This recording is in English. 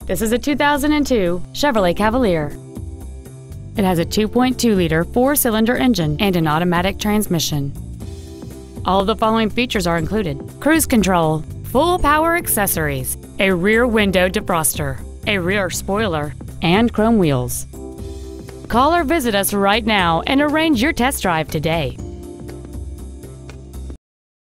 This is a 2002 Chevrolet Cavalier. It has a 2.2-liter four-cylinder engine and an automatic transmission. All of the following features are included: cruise control, full power accessories, a rear window defroster, a rear spoiler, and chrome wheels. Call or visit us right now and arrange your test drive today.